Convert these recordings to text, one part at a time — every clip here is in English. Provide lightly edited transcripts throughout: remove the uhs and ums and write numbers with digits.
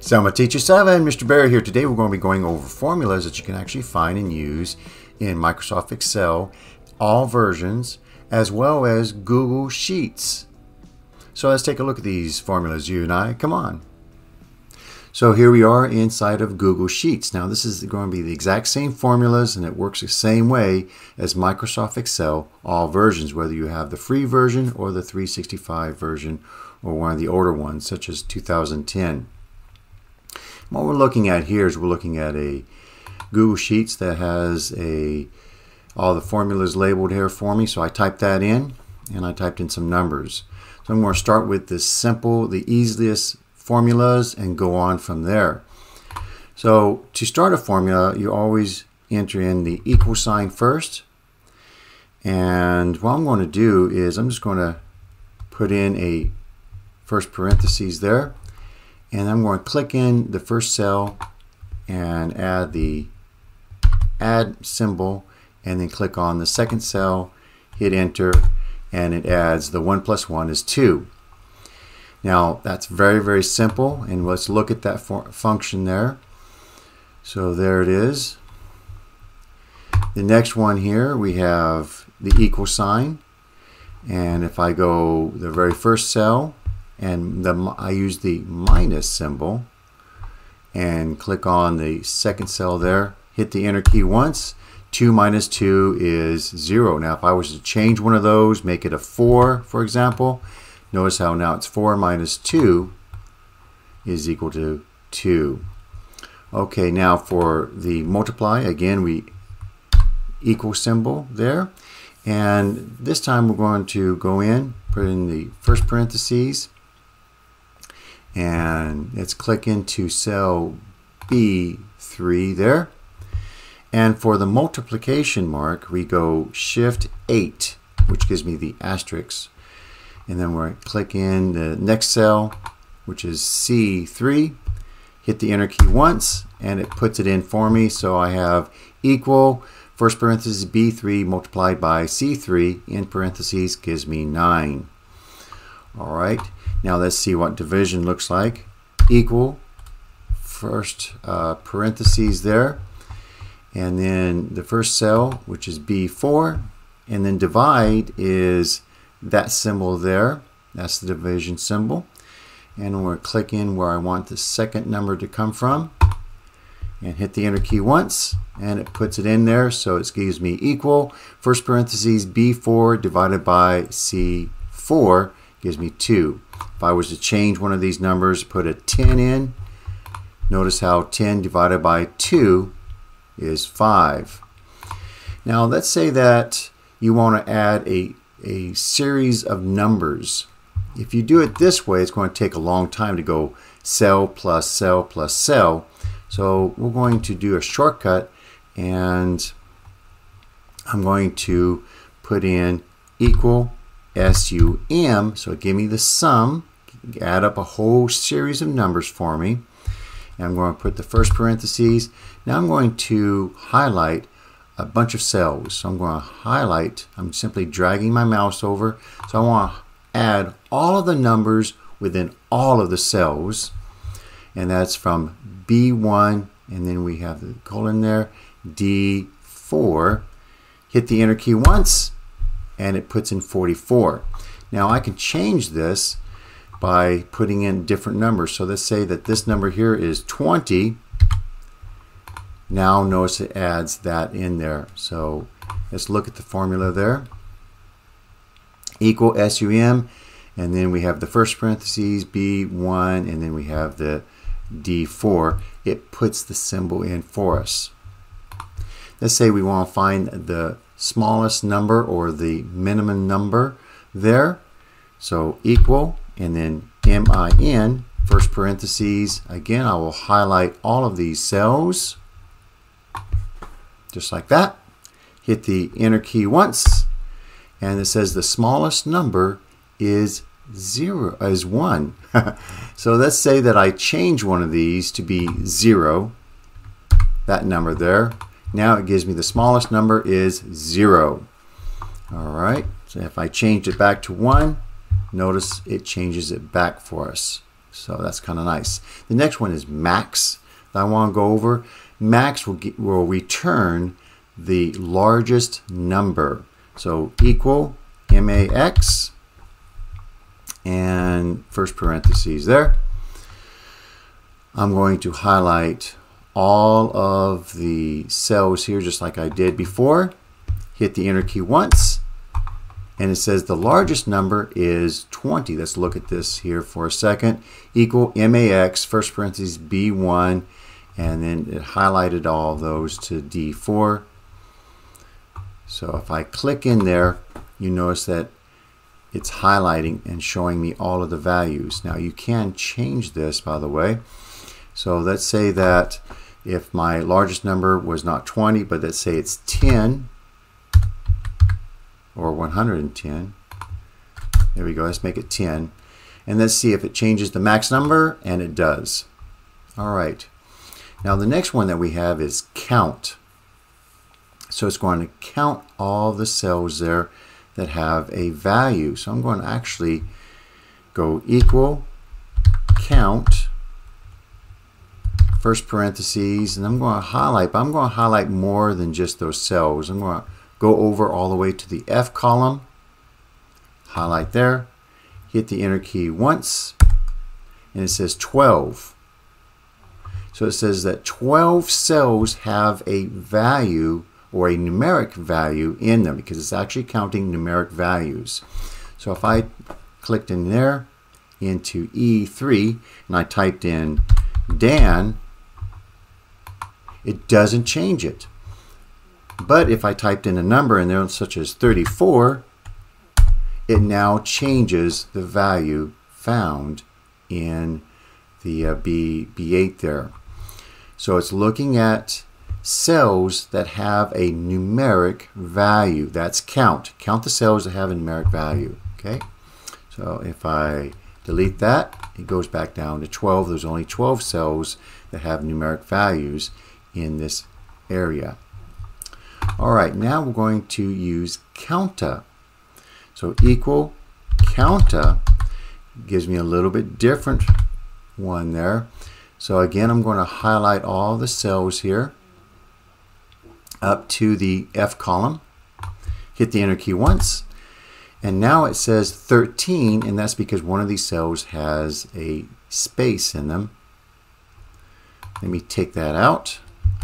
Selma Teacher 7, Mr. Barry here. Today we're going to be going over formulas that you can actually find and use in Microsoft Excel, all versions, as well as Google Sheets. So let's take a look at these formulas, you and I. Come on. So here we are inside of Google Sheets. Now this is going to be the exact same formulas, and it works the same way as Microsoft Excel, all versions, whether you have the free version or the 365 version or one of the older ones such as 2010. What we're looking at here is we're looking at a Google Sheets that has all the formulas labeled here for me. So I typed that in, and I typed in some numbers. So I'm going to start with the simple, the easiest formulas and go on from there. So to start a formula, you always enter in the equal sign first. And what I'm going to do is I'm just going to put in a first parentheses there. And I'm going to click in the first cell and add the add symbol, and then click on the second cell, hit enter, and it adds the 1 plus 1 is 2. Now that's very, very simple, and let's look at that function there. So there it is. The next one here we have the equal sign, and if I go the very first cell, and I use the minus symbol and click on the second cell there, hit the enter key once. 2 minus 2 is 0. Now if I was to change one of those, make it a 4 for example, notice how now it's 4 minus 2 is equal to 2. Okay, now for the multiply, again we equal symbol there, and this time we're going to go in, put in the first parentheses, and let's click into cell B3 there. And for the multiplication mark, we go Shift 8, which gives me the asterisk. And then we're click in the next cell, which is C3, hit the enter key once, and it puts it in for me. So I have equal, first parenthesis B3 multiplied by C3, in parentheses, gives me 9. All right. Now let's see what division looks like. Equal, first parentheses there, and then the first cell, which is B4, and then divide is that symbol there. That's the division symbol. And we're going to click in where I want the second number to come from, and hit the enter key once, and it puts it in there. So it gives me equal, first parentheses B4 divided by C4 gives me 2. If I was to change one of these numbers, put a 10 in, notice how 10 divided by 2 is 5. Now let's say that you want to add a series of numbers. If you do it this way, it's going to take a long time to go cell plus cell plus cell. So we're going to do a shortcut, and I'm going to put in equal SUM, so give me the sum, add up a whole series of numbers for me. And I'm going to put the first parentheses. Now I'm going to highlight a bunch of cells. So I'm going to highlight, I'm simply dragging my mouse over. So I want to add all of the numbers within all of the cells. And that's from B1, and then we have the colon there, D4. Hit the enter key once, and it puts in 44. Now I can change this by putting in different numbers. So let's say that this number here is 20. Now notice it adds that in there. So let's look at the formula there. Equal SUM, and then we have the first parentheses B1, and then we have the D4. It puts the symbol in for us. Let's say we want to find the smallest number or the minimum number there. So equal, and then MIN, first parentheses. Again, I will highlight all of these cells, just like that. Hit the enter key once, and it says the smallest number is 1. So let's say that I change one of these to be 0, that number there. Now it gives me the smallest number is 0. All right, so if I change it back to 1, notice it changes it back for us. So that's kind of nice. The next one is max that I want to go over. Max will return the largest number. So equal max and first parentheses there. I'm going to highlight all of the cells here just like I did before. Hit the enter key once, and it says the largest number is 20. Let's look at this here for a second. Equal max, first parentheses B1, and then it highlighted all of those to D4. So if I click in there, you notice that it's highlighting and showing me all of the values. Now you can change this, by the way. So let's say that if my largest number was not 20, but let's say it's 10 or 110. There we go. Let's make it 10. And let's see if it changes the max number, and it does. All right. Now the next one that we have is count. So it's going to count all the cells there that have a value. So I'm going to actually go equal count, first parentheses, and I'm going to highlight, but I'm going to highlight more than just those cells. I'm going to go over all the way to the F column, highlight there, hit the enter key once, and it says 12. So it says that 12 cells have a value or a numeric value in them because it's actually counting numeric values. So if I clicked in there into E3 and I typed in Dan, it doesn't change it. But if I typed in a number in there such as 34, it now changes the value found in the B8 there. So it's looking at cells that have a numeric value. That's count. Count the cells that have a numeric value. Okay. So if I delete that, it goes back down to 12. There's only 12 cells that have numeric values in this area. All right, now we're going to use counta. So equal counta gives me a little bit different one there. So again, I'm going to highlight all the cells here up to the F column, hit the enter key once, and now it says 13, and that's because one of these cells has a space in them. Let me take that out.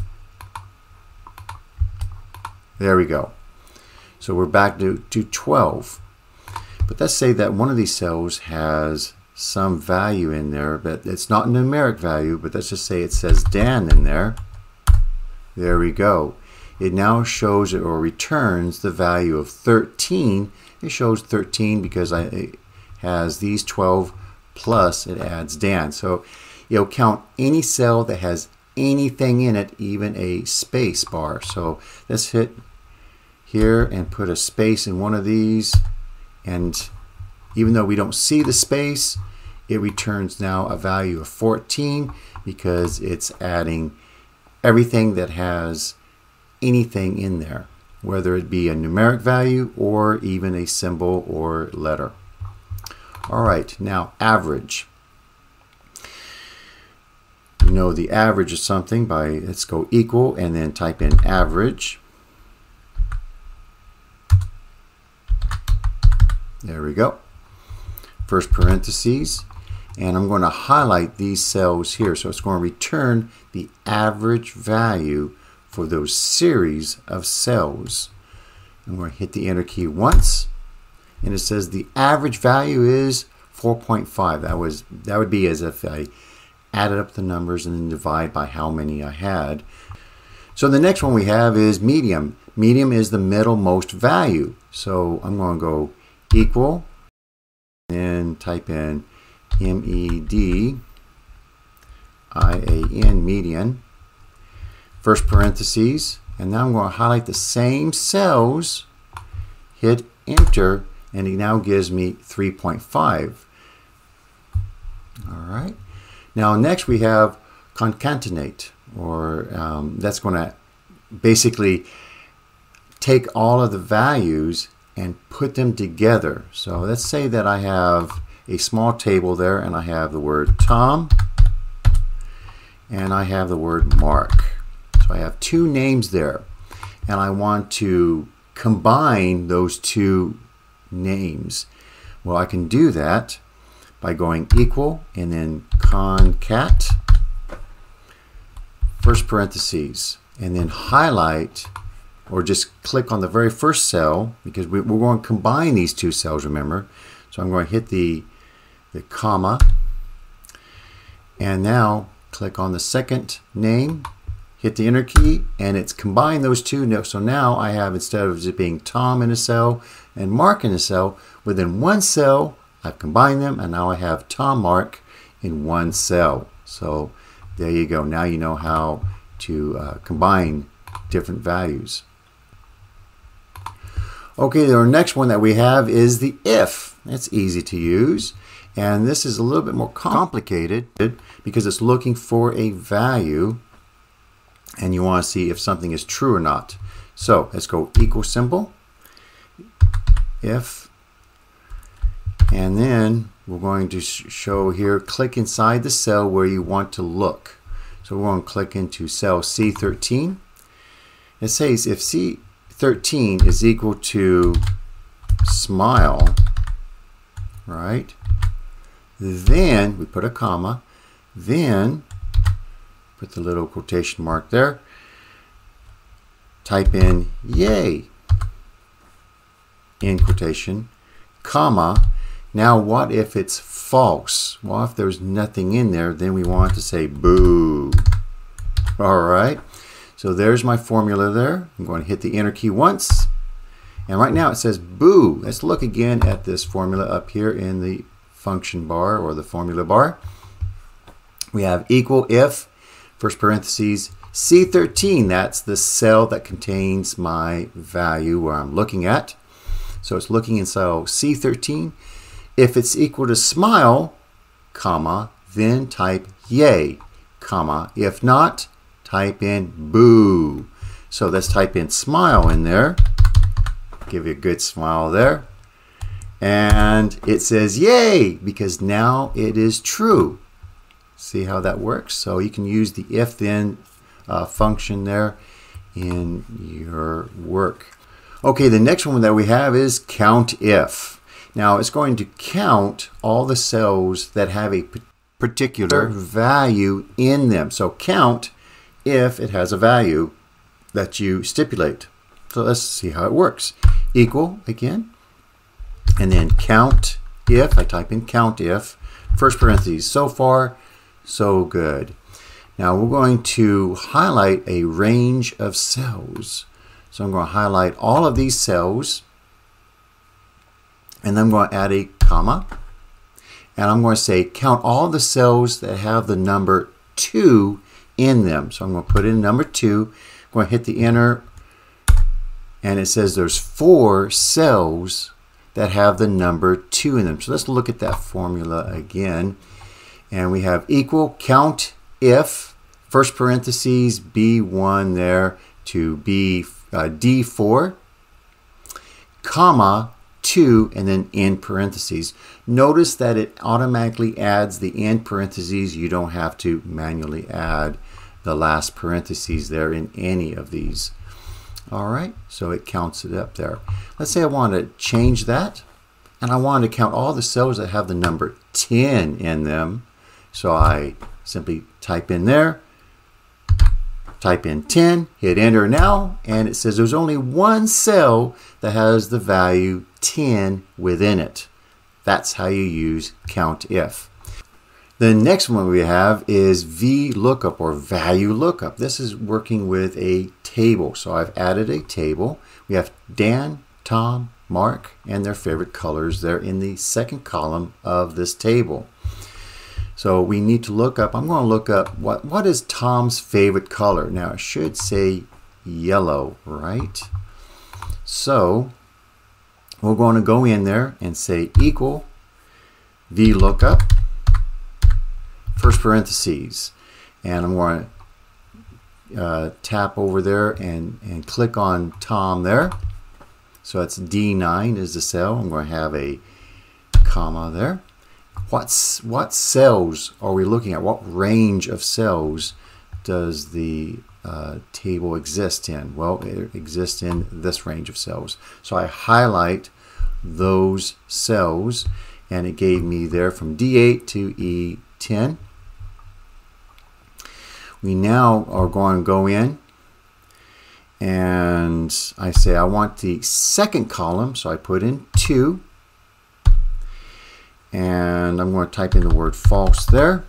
There we go. So we're back to 12. But let's say that one of these cells has some value in there, but it's not a numeric value, but let's just say it says Dan in there. There we go. It now shows or returns the value of 13. It shows 13 because it has these 12 plus it adds Dan. So it'll count any cell that has anything in it, even a space bar. So let's hit here and put a space in one of these, and even though we don't see the space, it returns now a value of 14 because it's adding everything that has anything in there, whether it be a numeric value or even a symbol or letter. All right, now average. You know the average of something by, let's go equal and then type in average. There we go. First parentheses, and I'm going to highlight these cells here. So it's going to return the average value for those series of cells. I'm going to hit the enter key once, and it says the average value is 4.5. That would be as if I added up the numbers and then divide by how many I had. So the next one we have is medium. Medium is the middlemost value. So I'm going to go equal and type in MEDIAN, median, first parentheses, and now I'm going to highlight the same cells, hit enter, and it now gives me 3.5. All right. Now next we have concatenate, or that's going to basically take all of the values and put them together. So let's say that I have a small table there, and I have the word Tom and I have the word Mark. So I have two names there, and I want to combine those two names. Well, I can do that by going equal and then concat, first parentheses, and then highlight, or just click on the very first cell, because we're going to combine these two cells, remember. So I'm going to hit the comma, and now click on the second name, hit the enter key, and it's combined those two. So now I have, instead of it being Tom in a cell and Mark in a cell, within one cell I've combined them, and now I have Tom Mark in one cell. So there you go. Now you know how to combine different values. Okay, our next one that we have is the if. It's easy to use, and this is a little bit more complicated because it's looking for a value, and you want to see if something is true or not. So let's go equal symbol, if, and then we're going to show here, click inside the cell where you want to look. So we're going to click into cell C13. It says if C13 is equal to smile, right, then we put a comma, then put the little quotation mark there, type in yay in quotation, comma. Now what if it's false? Well, if there's nothing in there, then we want to say boo. Alright, so there's my formula there. I'm going to hit the enter key once, and right now it says boo. Let's look again at this formula up here in the function bar or the formula bar. We have equal if, first parentheses, C13, that's the cell that contains my value where I'm looking at. So it's looking in cell C13. If it's equal to smile, comma, then type yay, comma. If not, type in boo. So let's type in smile in there. Give you a good smile there. And it says yay, because now it is true. See how that works? So you can use the if then function there in your work. Okay, the next one that we have is count if. Now it's going to count all the cells that have a particular value in them. So count if it has a value that you stipulate. So let's see how it works. Equal again, and then count if. I type in count if, first parentheses. So far, so good. Now we're going to highlight a range of cells. So I'm going to highlight all of these cells, and then I'm going to add a comma, and I'm going to say count all the cells that have the number 2 in them. So I'm going to put in number 2, I'm going to hit the enter, and it says there's 4 cells that have the number 2 in them. So let's look at that formula again, and we have equal count if, first parentheses, B1 there to D4, comma, 2, and then in parentheses. Notice that it automatically adds the end parentheses. You don't have to manually add the last parentheses there in any of these. Alright, so it counts it up there. Let's say I want to change that, and I want to count all the cells that have the number 10 in them. So I simply type in there, type in 10, hit enter now, and it says there's only one cell that has the value 10 within it. That's how you use count if. The next one we have is VLOOKUP or value lookup. This is working with a table. So I've added a table. We have Dan, Tom, Mark, and their favorite colors. They're in the second column of this table. So we need to look up, I'm going to look up what is Tom's favorite color. Now it should say yellow, right? So we're going to go in there and say equal VLOOKUP, first parentheses, and I'm going to tap over there and click on Tom there. So that's D9 is the cell. I'm going to have a comma there. what cells are we looking at? What range of cells does the table exist in? Well, it exists in this range of cells. So I highlight those cells, and it gave me there from D8 to E10. We now are going to go in, and I say I want the second column, so I put in 2, and I'm going to type in the word false there,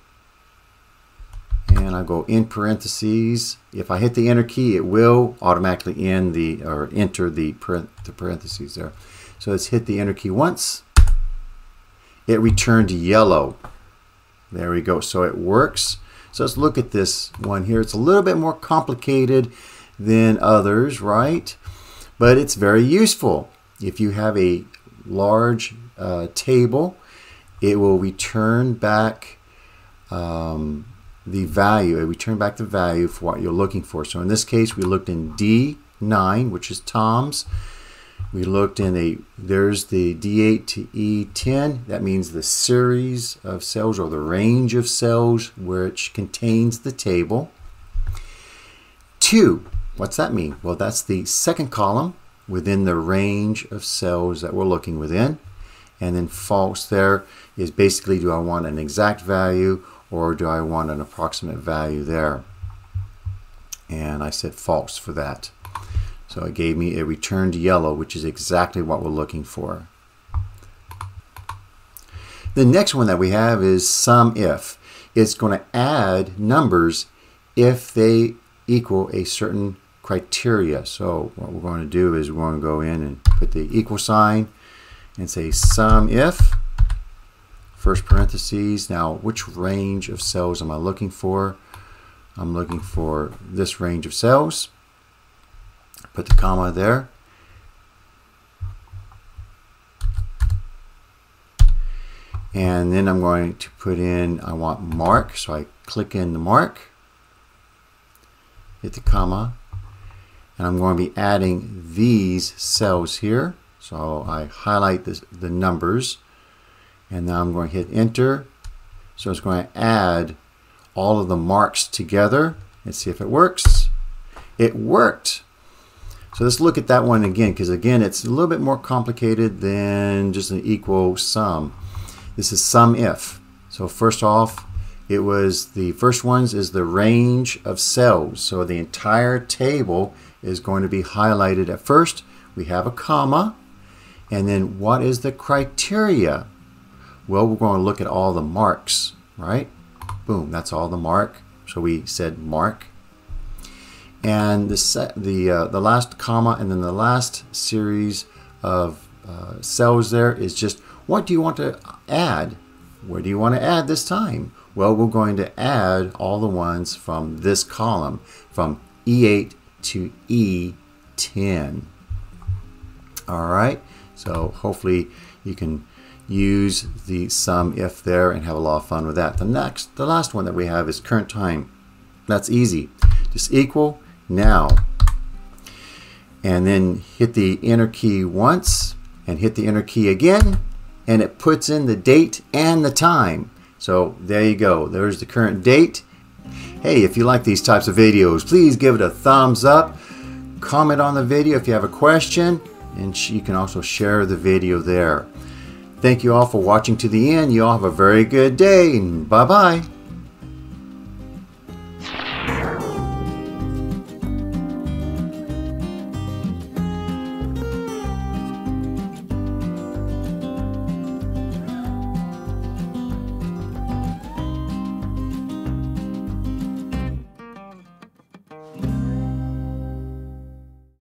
and I go in parentheses. If I hit the enter key, it will automatically enter the parentheses there. So let's hit the enter key once. It returned yellow. There we go. So it works. So let's look at this one here. It's a little bit more complicated than others, right? But it's very useful. If you have a large table, it will return back the value. It will return back the value for what you're looking for. So in this case, we looked in D9, which is Tom's. We looked in there's the D8 to E10. That means the series of cells or the range of cells which contains the table. 2, what's that mean? Well, that's the second column within the range of cells that we're looking within. And then false there is basically, do I want an exact value or do I want an approximate value there? And I said false for that. So it gave me a returned yellow, which is exactly what we're looking for. The next one that we have is SUMIF. It's going to add numbers if they equal a certain criteria. So what we're going to do is we're going to go in and put the equal sign and say SUMIF, first parentheses. Now, which range of cells am I looking for? I'm looking for this range of cells. Put the comma there. And then I'm going to put in, I want mark, so I click in the mark, hit the comma, and I'm going to be adding these cells here. So I highlight the numbers, and now I'm going to hit enter. So it's going to add all of the marks together. Let's see if it works. It worked. So let's look at that one again, because again, it's a little bit more complicated than just an equal sum. This is SUMIF. So first off, it was the first ones is the range of cells. So the entire table is going to be highlighted at first. We have a comma, and then what is the criteria? Well, we're going to look at all the marks, right? Boom, that's all the mark. So we said mark. And the last comma and then the last series of cells there is just, what do you want to add? Where do you want to add this time? Well, we're going to add all the ones from this column, from E8 to E10. All right, so hopefully you can use the SUMIF there and have a lot of fun with that. The last one that we have is current time. That's easy. Just equal now, and then hit the enter key once and hit the enter key again, and it puts in the date and the time. So there you go, there's the current date. Hey, if you like these types of videos, please give it a thumbs up, comment on the video if you have a question, and you can also share the video there. Thank you all for watching to the end. You all have a very good day, and bye-bye.